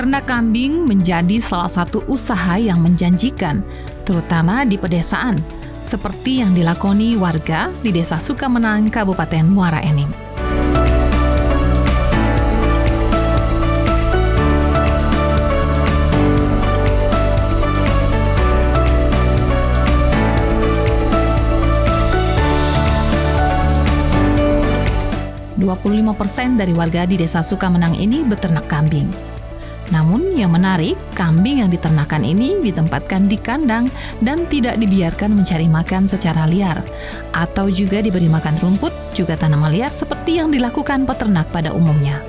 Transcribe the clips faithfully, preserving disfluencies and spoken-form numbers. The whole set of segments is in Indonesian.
Ternak kambing menjadi salah satu usaha yang menjanjikan, terutama di pedesaan, seperti yang dilakoni warga di Desa Sukamenang, Kabupaten Muara Enim. dua puluh lima persen dari warga di Desa Sukamenang ini beternak kambing. Namun yang menarik, kambing yang diternakan ini ditempatkan di kandang dan tidak dibiarkan mencari makan secara liar, atau juga diberi makan rumput, juga tanaman liar seperti yang dilakukan peternak pada umumnya.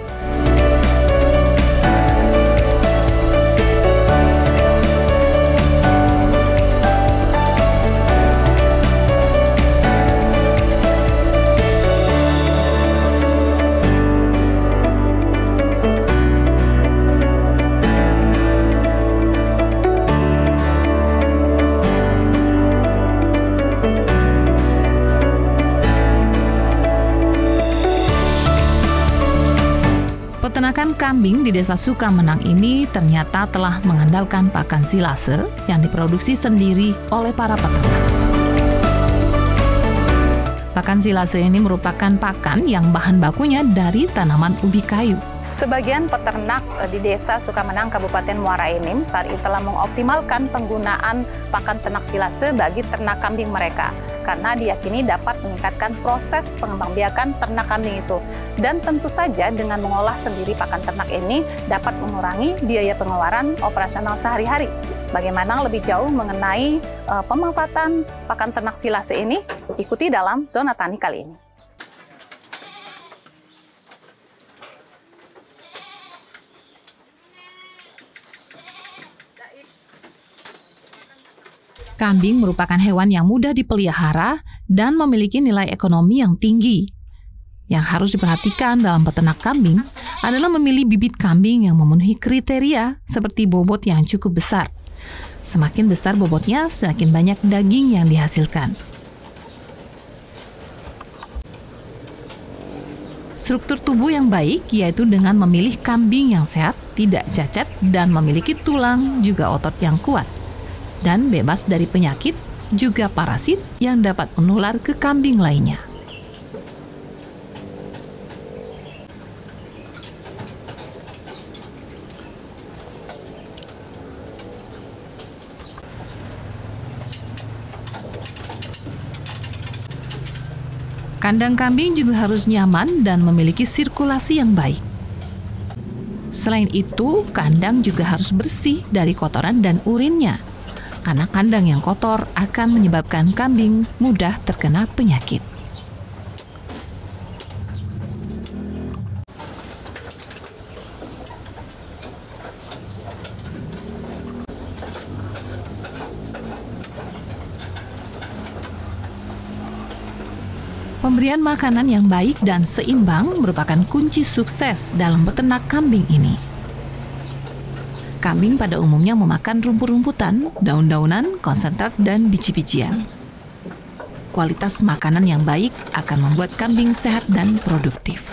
Peternakan kambing di Desa Sukamenang ini ternyata telah mengandalkan pakan silase yang diproduksi sendiri oleh para peternak. Pakan silase ini merupakan pakan yang bahan bakunya dari tanaman ubi kayu. Sebagian peternak di Desa Sukamenang, Kabupaten Muara Enim saat ini telah mengoptimalkan penggunaan pakan ternak silase bagi ternak kambing mereka, karena diyakini dapat meningkatkan proses pengembangbiakan ternak kambing itu. Dan tentu saja dengan mengolah sendiri pakan ternak ini dapat mengurangi biaya pengeluaran operasional sehari-hari. Bagaimana lebih jauh mengenai uh, pemanfaatan pakan ternak silase ini, ikuti dalam Zona Tani kali ini. Kambing merupakan hewan yang mudah dipelihara dan memiliki nilai ekonomi yang tinggi. Yang harus diperhatikan dalam peternak kambing adalah memilih bibit kambing yang memenuhi kriteria seperti bobot yang cukup besar. Semakin besar bobotnya, semakin banyak daging yang dihasilkan. Struktur tubuh yang baik yaitu dengan memilih kambing yang sehat, tidak cacat, dan memiliki tulang juga otot yang kuat, dan bebas dari penyakit, juga parasit yang dapat menular ke kambing lainnya. Kandang kambing juga harus nyaman dan memiliki sirkulasi yang baik. Selain itu, kandang juga harus bersih dari kotoran dan urinnya, karena kandang yang kotor akan menyebabkan kambing mudah terkena penyakit. Pemberian makanan yang baik dan seimbang merupakan kunci sukses dalam beternak kambing ini. Kambing pada umumnya memakan rumput-rumputan, daun-daunan, konsentrat, dan biji-bijian. Kualitas makanan yang baik akan membuat kambing sehat dan produktif.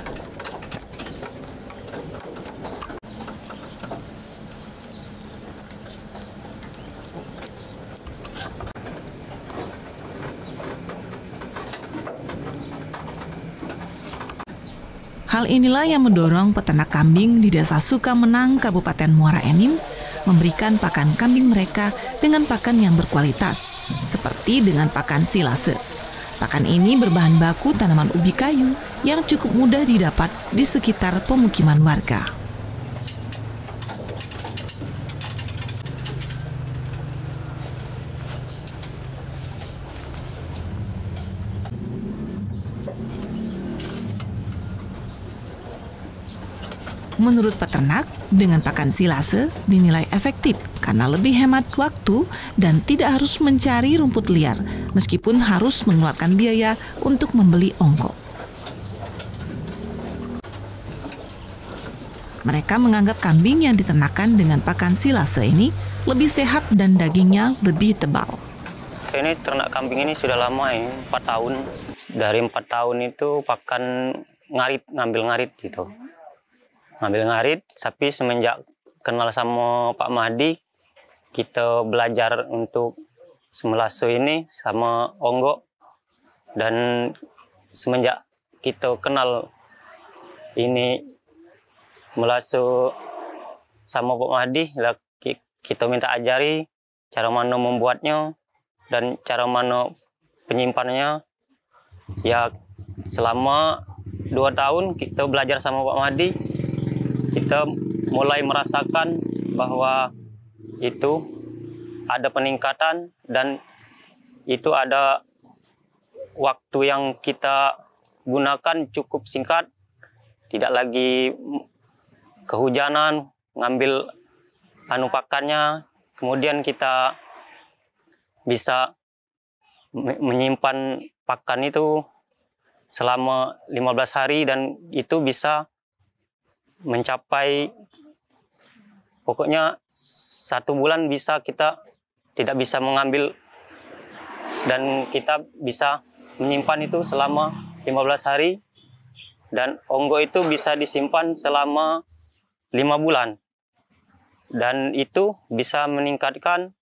Hal inilah yang mendorong peternak kambing di Desa Sukamenang, Kabupaten Muara Enim, memberikan pakan kambing mereka dengan pakan yang berkualitas, seperti dengan pakan silase. Pakan ini berbahan baku tanaman ubi kayu yang cukup mudah didapat di sekitar pemukiman warga. Menurut peternak, dengan pakan silase dinilai efektif karena lebih hemat waktu dan tidak harus mencari rumput liar, meskipun harus mengeluarkan biaya untuk membeli ongkok. Mereka menganggap kambing yang diternakan dengan pakan silase ini lebih sehat dan dagingnya lebih tebal. Ini ternak kambing ini sudah lama ya, empat tahun. Dari empat tahun itu pakan ngarit, ngambil ngarit gitu. Ngambil ngarit, tapi semenjak kenal sama Pak Mahdi, kita belajar untuk semelasu ini sama Onggo. Dan semenjak kita kenal ini melasu sama Pak Mahdi, kita minta ajari cara mana membuatnya dan cara mana penyimpanannya. Ya selama dua tahun kita belajar sama Pak Mahdi, kita mulai merasakan bahwa itu ada peningkatan dan itu ada waktu yang kita gunakan cukup singkat, tidak lagi kehujanan ngambil anu pakannya, kemudian kita bisa menyimpan pakan itu selama lima belas hari dan itu bisa mencapai, pokoknya satu bulan bisa kita tidak bisa mengambil dan kita bisa menyimpan itu selama lima belas hari dan Onggo itu bisa disimpan selama lima bulan dan itu bisa meningkatkan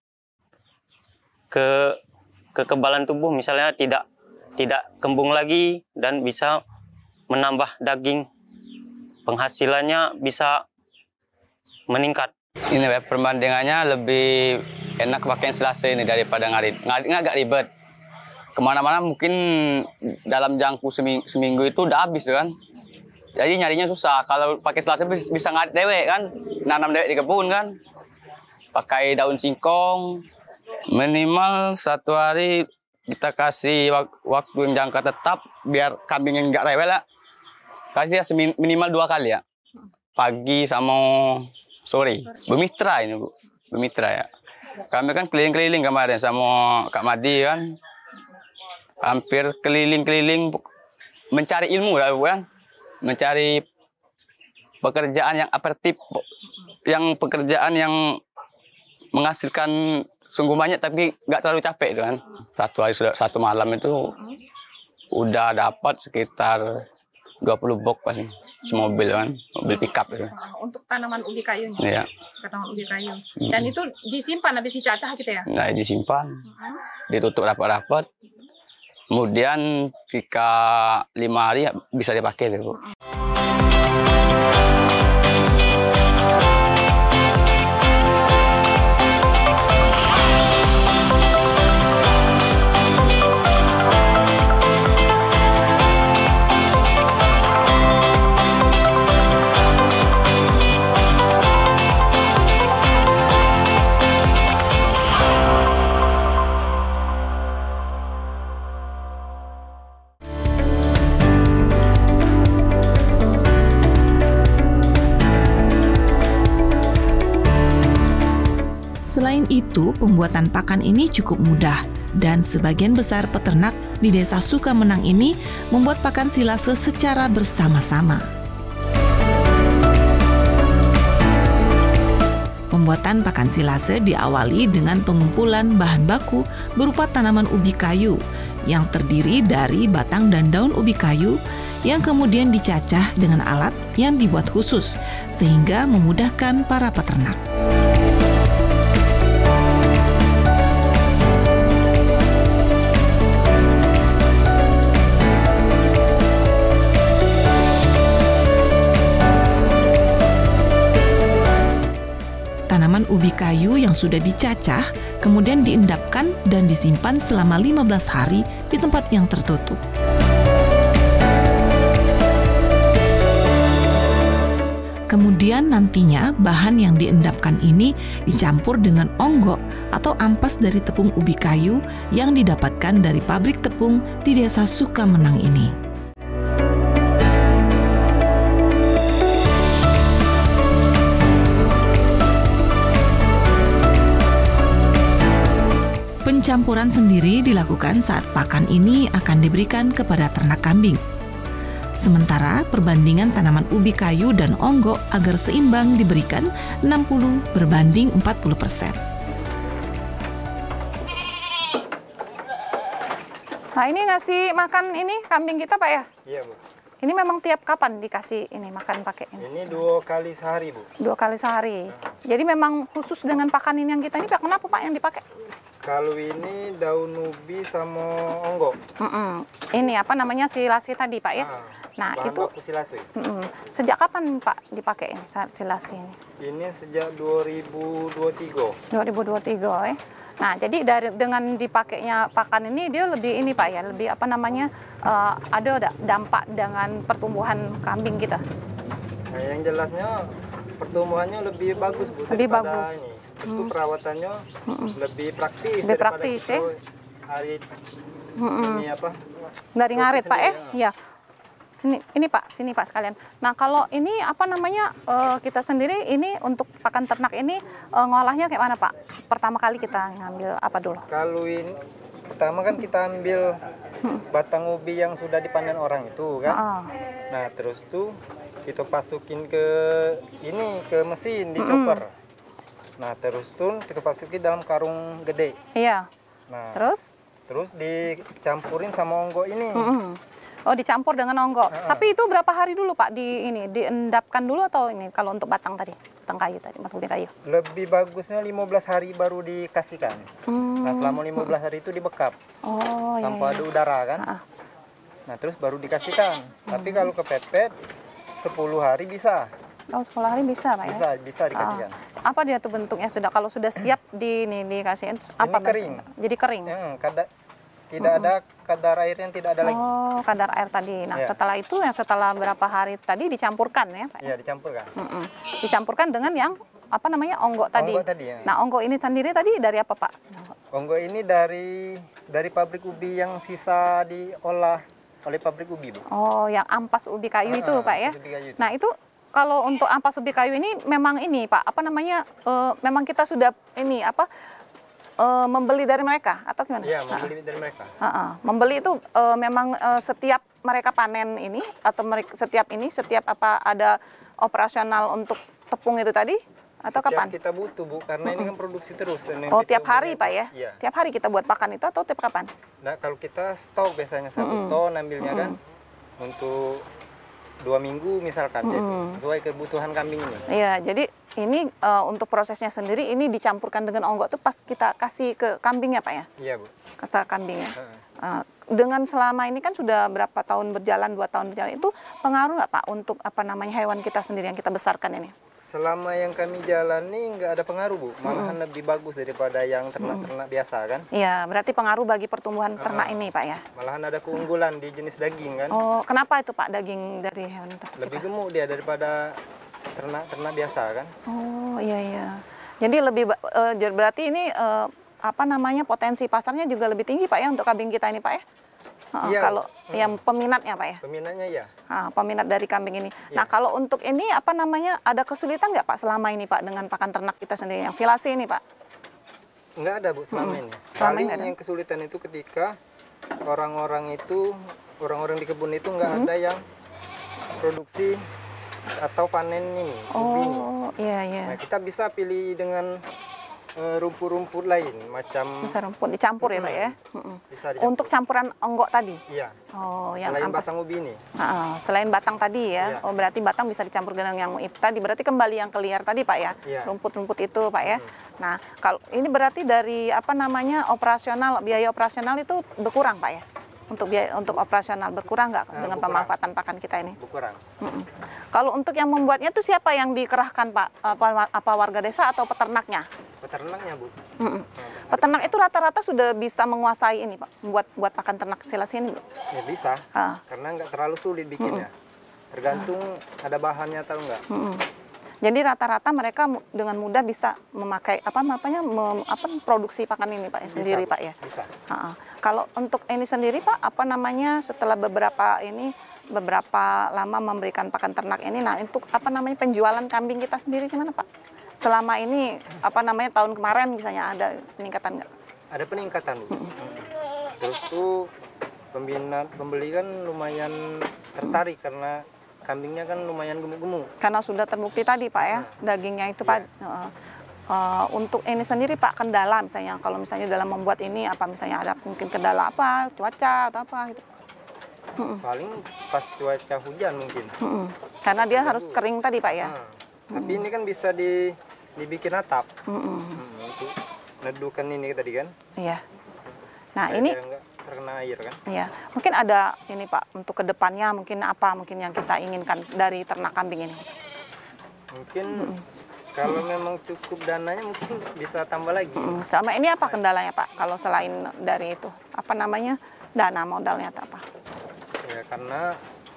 ke kekebalan tubuh, misalnya tidak tidak kembung lagi dan bisa menambah daging, penghasilannya bisa meningkat. Ini perbandingannya lebih enak pakai selasa ini daripada ngarit. Ngarit agak ribet. Kemana-mana mungkin dalam jangkau seminggu, seminggu itu udah habis kan. Jadi nyarinya susah. Kalau pakai selasa bisa ngarit dewek kan, nanam dewek di kebun kan. Pakai daun singkong. Minimal satu hari kita kasih waktu yang jangka tetap biar kambing yang nggak rewel lah. Kasih ya minimal dua kali ya. Pagi sama sore. Bermitra ini Bu. Bermitra ya. Kami kan keliling-keliling kemarin sama Kak Mahdi kan. Hampir keliling-keliling mencari ilmu lah Bu kan. Mencari pekerjaan yang apertif, yang pekerjaan yang menghasilkan sungguh banyak tapi nggak terlalu capek itu kan. Satu hari sudah satu malam itu udah dapat sekitar dua puluh box paling, semobil kan, mobil pickup itu. Untuk tanaman ubi kayunya. Iya. Tanaman ubi kayu. Dan hmm. itu disimpan habis dicacah gitu ya? Nah, disimpan. Hmm. Ditutup rapat-rapat. Kemudian jika lima hari bisa dipakai Bu. Hmm. Selain itu, pembuatan pakan ini cukup mudah dan sebagian besar peternak di Desa Sukamenang ini membuat pakan silase secara bersama-sama. Pembuatan pakan silase diawali dengan pengumpulan bahan baku berupa tanaman ubi kayu yang terdiri dari batang dan daun ubi kayu yang kemudian dicacah dengan alat yang dibuat khusus sehingga memudahkan para peternak. Tanaman ubi kayu yang sudah dicacah kemudian diendapkan dan disimpan selama lima belas hari di tempat yang tertutup. Kemudian nantinya bahan yang diendapkan ini dicampur dengan onggo atau ampas dari tepung ubi kayu yang didapatkan dari pabrik tepung di Desa Sukamenang ini. Pencampuran sendiri dilakukan saat pakan ini akan diberikan kepada ternak kambing. Sementara perbandingan tanaman ubi kayu dan onggo agar seimbang diberikan enam puluh berbanding empat puluh persen. Nah ini ngasih makan ini kambing kita Pak ya? Iya Bu. Ini memang tiap kapan dikasih ini makan pakai ini? Ini dua kali sehari, Bu. Dua kali sehari. Jadi memang khusus dengan pakan ini yang kita ini, Pak, kenapa Pak yang dipakai? Kalau ini daun ubi sama onggo. Mm-mm. Ini apa namanya silase tadi, Pak ya? Ah, Nah bahan itu baku silase. mm-mm. Sejak kapan Pak dipakai ini silase ini? Ini sejak dua ribu dua puluh tiga. dua ribu dua puluh tiga ya. Nah, jadi dari dengan dipakainya pakan ini dia lebih ini Pak ya, lebih apa namanya uh, ada da- dampak dengan pertumbuhan kambing kita. Nah, yang jelasnya pertumbuhannya lebih bagus, Bu, Lebih daripada bagus. ini. Terus tuh perawatannya lebih praktis Lebih daripada praktis, kita ya. hari ini apa? Dari ngarit Pak ya? sendiri, Ya. Sini, ini Pak, sini Pak sekalian. Nah kalau ini apa namanya uh, kita sendiri ini untuk pakan ternak ini uh, ngolahnya kayak mana Pak? Pertama kali kita ngambil apa dulu? Kalau ini pertama kan kita ambil batang ubi yang sudah dipanen orang itu kan. Ah. Nah terus tuh kita masukin ke ini ke mesin di chopper. Nah terus tuh kita masukin dalam karung gede. Iya. Nah Terus? terus dicampurin sama onggo ini. Mm-mm. Oh dicampur dengan onggo. Ah. Tapi itu berapa hari dulu Pak di ini diendapkan dulu atau ini kalau untuk batang tadi, batang kayu tadi, batang kayu? Lebih bagusnya lima belas hari baru dikasihkan. Hmm. Nah selama lima belas hari itu dibekap Oh iya. tanpa iya. ada udara kan. Ah. Nah terus baru dikasihkan. Tapi kalau kepepet sepuluh hari bisa. Oh sepuluh hari bisa Pak ya? Bisa, bisa dikasihkan. Ah. Apa dia tuh bentuknya sudah kalau sudah siap di ini dikasihin apa? Ini kering. bentuknya? Jadi kering. Ya, kada, tidak ada kadar air yang tidak ada lagi. Oh, kadar air tadi. Nah, Ya. setelah itu yang setelah berapa hari tadi dicampurkan ya, Pak? Iya, dicampurkan. Mm-mm. Dicampurkan dengan yang apa namanya onggo tadi. Onggo tadi, ya. Nah, onggo ini sendiri tadi dari apa, Pak? Onggo ini dari dari pabrik ubi yang sisa diolah oleh pabrik ubi, Bu. Oh, yang ampas ubi kayu Ah, itu, Pak ya? ampas ubi kayu itu. Nah, itu kalau untuk ampas ubi kayu ini memang ini, Pak, apa namanya? eh, memang kita sudah ini apa? eh, membeli dari mereka atau gimana? Iya, membeli dari mereka. Heeh. Membeli itu eh, memang eh, setiap mereka panen ini atau mereka setiap ini setiap apa ada operasional untuk tepung itu tadi atau Setiap kapan? kita butuh, Bu, karena ini kan produksi terus. Dan Oh kita tiap hari beli- Pak ya? Iya. Tiap hari kita buat pakan itu atau tiap kapan? Nah, kalau kita stok biasanya satu ton ambilnya kan untuk dua minggu misalkan, jadi sesuai kebutuhan kambing ini. Iya, jadi ini eh, untuk prosesnya sendiri ini dicampurkan dengan onggo tuh pas kita kasih ke kambingnya Pak ya? Iya, Bu. Kata kambingnya. Heeh. Eh, dengan selama ini kan sudah berapa tahun berjalan, dua tahun berjalan itu pengaruh nggak Pak untuk apa namanya hewan kita sendiri yang kita besarkan ini? Selama yang kami jalani nggak ada pengaruh, Bu. Malahan lebih bagus daripada yang ternak-ternak biasa kan. Iya, berarti pengaruh bagi pertumbuhan ternak ini Pak ya? Malahan ada keunggulan di jenis daging kan. Oh, kenapa itu Pak daging dari hewan ternak Lebih kita? gemuk dia daripada ternak-ternak biasa kan. Oh, iya iya. Jadi lebih ba- eh, jadi berarti ini eh, apa namanya potensi pasarnya juga lebih tinggi Pak ya untuk kambing kita ini Pak ya? Heeh, Iya. Kalau yang peminatnya Pak ya? Peminatnya ya. Ah, peminat dari kambing ini. Iya. Nah, kalau untuk ini apa namanya ada kesulitan nggak Pak selama ini Pak dengan pakan ternak kita sendiri yang silase ini Pak? Nggak ada, Bu, selama ini. Selama Paling ini nggak ada. yang kesulitan itu ketika orang-orang itu, orang-orang di kebun itu nggak ada yang produksi atau panen ini, ubi ini. Oh, iya iya. Nah, kita bisa pilih dengan eh, rumput-rumput lain, macam Bisa rumput dicampur ya Pak ya? Mm-mm. bisa dicampur. Untuk campuran onggok tadi? Iya, Oh, yang selain ampas. batang ubi ini. Ah, selain batang tadi ya, Iya. oh berarti batang bisa dicampur dengan yang itu tadi, berarti kembali yang keliar tadi Pak ya, Iya. rumput-rumput itu Pak ya. Nah, kalau ini berarti dari apa namanya operasional, biaya operasional itu berkurang Pak ya, untuk biaya untuk operasional berkurang nggak Ah, dengan berkurang. pemanfaatan pakan kita ini? Berkurang. Mm-mm. Kalau untuk yang membuatnya itu siapa yang dikerahkan Pak? Apa, apa warga desa atau peternaknya? Peternaknya, Bu. Mm-mm. Peternak itu rata-rata sudah bisa menguasai ini Pak, membuat buat pakan ternak silase ini. Ya bisa, Ah. karena nggak terlalu sulit bikinnya. Tergantung ada bahannya atau enggak. Mm-mm. Jadi rata-rata mereka mu- dengan mudah bisa memakai apa namanya mem- apa produksi pakan ini Pak ya, Bisa, sendiri Bu. Pak ya. Bisa. Ha-ha. Kalau untuk ini sendiri Pak, apa namanya setelah beberapa ini beberapa lama memberikan pakan ternak ini, nah untuk apa namanya penjualan kambing kita sendiri gimana Pak? Selama ini apa namanya tahun kemarin misalnya ada peningkatan nggak? Ada peningkatan, Bu. Hmm. Terus tuh peminat pembeli kan lumayan tertarik karena kambingnya kan lumayan gemuk-gemuk. Karena sudah terbukti tadi Pak ya, dagingnya itu Pak. Heeh. Eh, untuk ini sendiri Pak kendala misalnya kalau misalnya dalam membuat ini apa misalnya ada mungkin kendala apa cuaca atau apa gitu. Mm-mm. Paling pas cuaca hujan mungkin. Mm-mm. Karena dia harus kering tadi Pak ya. Nah, tapi ini kan bisa di dibikin atap. Mm-mm. Hmm, untuk nedukan ini tadi kan. Iya. Nah Supaya ini, dia nggak terkena air kan. iya. Mungkin ada ini Pak untuk kedepannya mungkin apa mungkin yang kita inginkan dari ternak kambing ini. Mungkin kalau memang cukup dananya mungkin bisa tambah lagi. Mm. Sama ini apa kendalanya Pak? Kalau selain dari itu apa namanya dana modalnya atau apa? Ya karena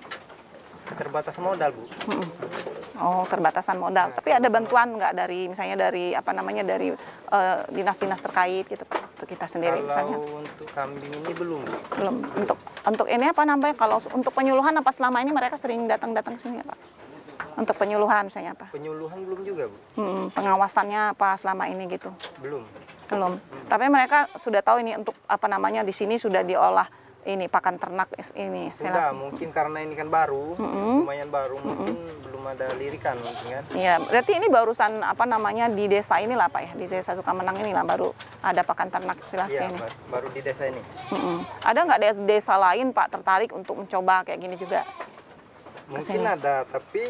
keterbatasan modal Bu. Mm-mm. Oh keterbatasan modal. Tapi ada bantuan nggak dari misalnya dari apa namanya dari eh, dinas-dinas terkait gitu Pak untuk kita sendiri Kalau misalnya? untuk kambing ini belum Bu. Belum. Untuk untuk ini apa namanya? Kalau untuk penyuluhan apa selama ini mereka sering datang-datang ke sini ya Pak? Untuk penyuluhan misalnya apa? Penyuluhan belum juga Bu. Hmm, pengawasannya apa selama ini gitu? Belum. Belum. Tapi mereka sudah tahu ini untuk apa namanya di sini sudah diolah ini pakan ternak ini Sudah, selasi. mungkin karena ini kan baru, Mm-mm. lumayan baru, mungkin belum ada lirikan mungkin kan. Iya, berarti ini barusan apa namanya di desa inilah Pak ya, di desa Sukamenang inilah baru ada pakan ternak selasi Iya, ini. ba- baru di desa ini. Mm-mm. Ada nggak de- desa lain Pak tertarik untuk mencoba kayak gini juga? Mungkin Kesini. ada, tapi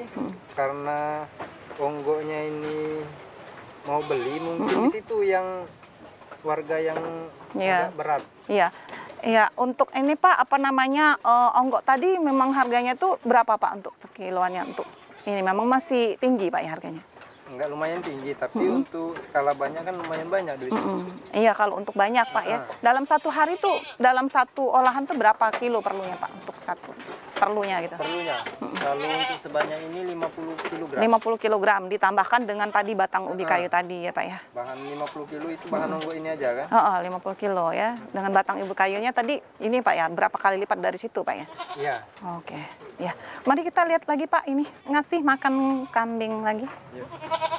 karena onggonya ini mau beli, mungkin di situ yang warga yang Iya. agak berat. Iya. Iya, untuk ini Pak apa namanya eh, onggok tadi memang harganya tuh berapa Pak untuk sekiloannya untuk ini memang masih tinggi Pak ya harganya? Enggak lumayan tinggi, tapi untuk skala banyak kan lumayan banyak duitnya. Mm-mm. Iya kalau untuk banyak Pak ya. Ah. Dalam satu hari tuh dalam satu olahan tuh berapa kilo perlunya Pak untuk satu perlunya gitu? Perlunya. Kalau untuk sebanyak ini lima puluh kilogram. lima puluh kilogram ditambahkan dengan tadi batang ubi Ah. kayu tadi ya Pak ya. Bahan lima puluh kilo itu bahan onggok ini aja kan? Oh, oh, lima puluh kilo ya. Dengan batang ubi kayunya tadi ini Pak ya berapa kali lipat dari situ Pak ya? Iya. Oke. Ya. Mari kita lihat lagi Pak ini ngasih makan kambing lagi. Yuk.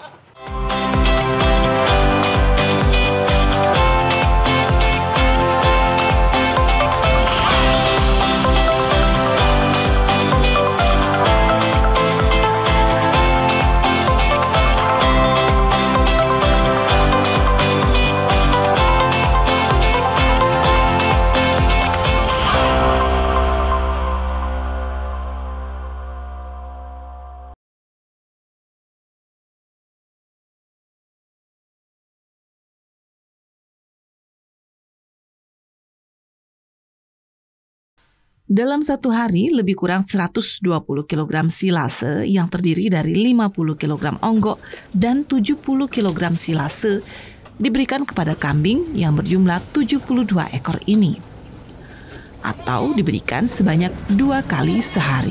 Dalam satu hari, lebih kurang seratus dua puluh kilogram silase yang terdiri dari lima puluh kilogram onggok dan tujuh puluh kilogram silase diberikan kepada kambing yang berjumlah tujuh puluh dua ekor ini. Atau diberikan sebanyak dua kali sehari.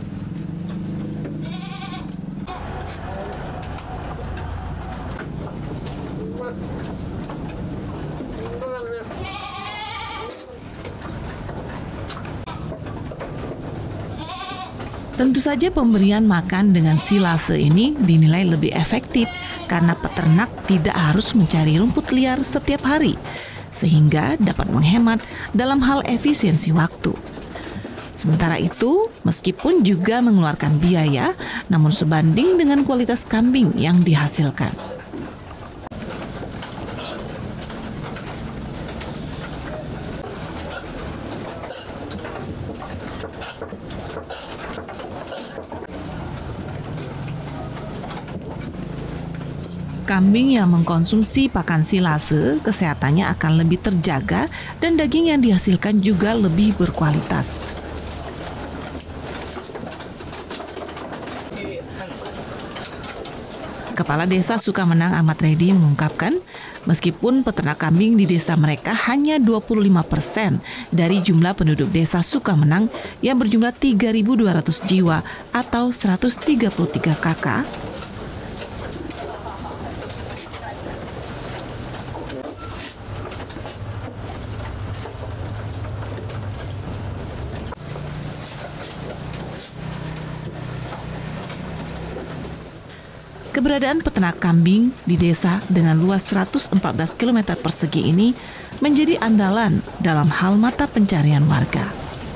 Tentu saja pemberian makan dengan silase ini dinilai lebih efektif karena peternak tidak harus mencari rumput liar setiap hari, sehingga dapat menghemat dalam hal efisiensi waktu. Sementara itu, meskipun juga mengeluarkan biaya, namun sebanding dengan kualitas kambing yang dihasilkan. Kambing yang mengkonsumsi pakan silase, kesehatannya akan lebih terjaga dan daging yang dihasilkan juga lebih berkualitas. Kepala Desa Sukamenang Ahmad Reddy mengungkapkan, meskipun peternak kambing di desa mereka hanya dua puluh lima persen dari jumlah penduduk desa Sukamenang yang berjumlah tiga ribu dua ratus jiwa atau seratus tiga puluh tiga kakak, keberadaan peternak kambing di desa dengan luas seratus empat belas kilometer persegi ini menjadi andalan dalam hal mata pencarian warga.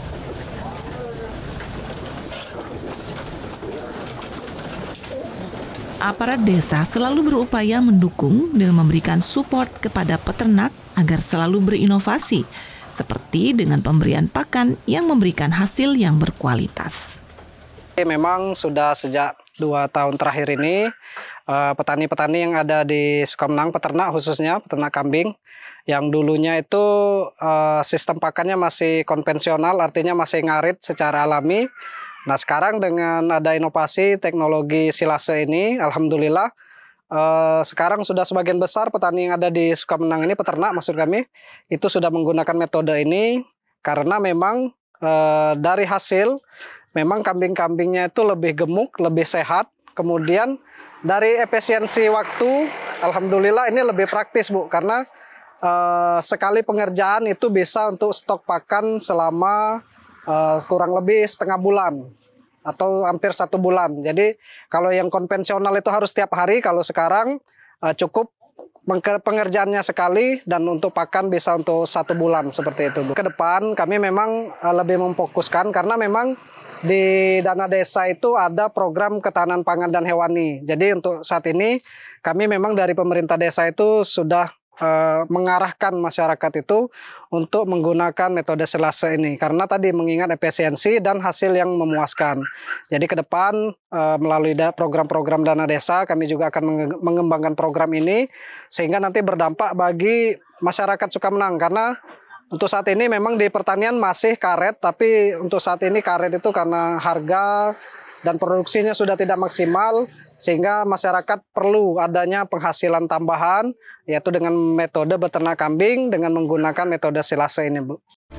Aparat desa selalu berupaya mendukung dengan memberikan support kepada peternak agar selalu berinovasi seperti dengan pemberian pakan yang memberikan hasil yang berkualitas. Memang sudah sejak dua tahun terakhir ini petani-petani yang ada di Sukamenang, peternak khususnya peternak kambing, yang dulunya itu sistem pakannya masih konvensional, artinya masih ngarit secara alami. Nah sekarang dengan ada inovasi teknologi silase ini, alhamdulillah sekarang sudah sebagian besar petani yang ada di Sukamenang ini, peternak maksud kami, itu sudah menggunakan metode ini karena memang dari hasil memang kambing-kambingnya itu lebih gemuk, lebih sehat. Kemudian dari efisiensi waktu, alhamdulillah ini lebih praktis Bu, karena uh, sekali pengerjaan itu bisa untuk stok pakan selama uh, kurang lebih setengah bulan atau hampir satu bulan. Jadi kalau yang konvensional itu harus tiap hari, kalau sekarang uh, cukup pengerjaannya sekali dan untuk pakan bisa untuk satu bulan seperti itu Bu. Ke depan kami memang uh, lebih memfokuskan karena memang di dana desa itu ada program ketahanan pangan dan hewani. Jadi untuk saat ini kami memang dari pemerintah desa itu sudah uh, mengarahkan masyarakat itu untuk menggunakan metode silase ini. Karena tadi mengingat efisiensi dan hasil yang memuaskan. Jadi ke depan uh, melalui program-program dana desa kami juga akan mengembangkan program ini. Sehingga nanti berdampak bagi masyarakat Sukamenang. Karena untuk saat ini memang di pertanian masih karet, tapi untuk saat ini karet itu karena harga dan produksinya sudah tidak maksimal, sehingga masyarakat perlu adanya penghasilan tambahan, yaitu dengan metode beternak kambing dengan menggunakan metode silase ini Bu.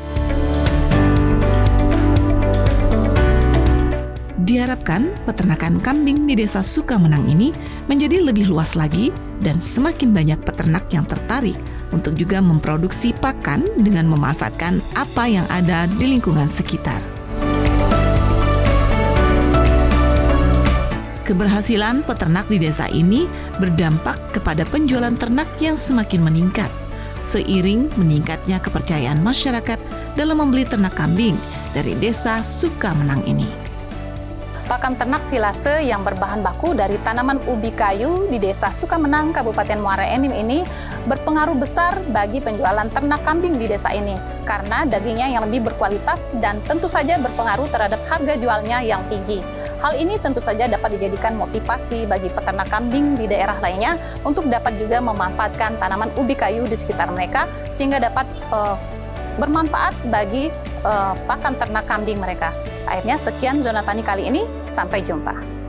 Diharapkan peternakan kambing di Desa Sukamenang ini menjadi lebih luas lagi dan semakin banyak peternak yang tertarik untuk juga memproduksi pakan dengan memanfaatkan apa yang ada di lingkungan sekitar. Keberhasilan peternak di desa ini berdampak kepada penjualan ternak yang semakin meningkat, seiring meningkatnya kepercayaan masyarakat dalam membeli ternak kambing dari Desa Sukamenang ini. Pakan ternak silase yang berbahan baku dari tanaman ubi kayu di Desa Sukamenang, Kabupaten Muara Enim ini berpengaruh besar bagi penjualan ternak kambing di desa ini karena dagingnya yang lebih berkualitas dan tentu saja berpengaruh terhadap harga jualnya yang tinggi. Hal ini tentu saja dapat dijadikan motivasi bagi peternak kambing di daerah lainnya untuk dapat juga memanfaatkan tanaman ubi kayu di sekitar mereka sehingga dapat uh, bermanfaat bagi uh, pakan ternak kambing mereka. Akhirnya sekian Zona Tani kali ini, sampai jumpa.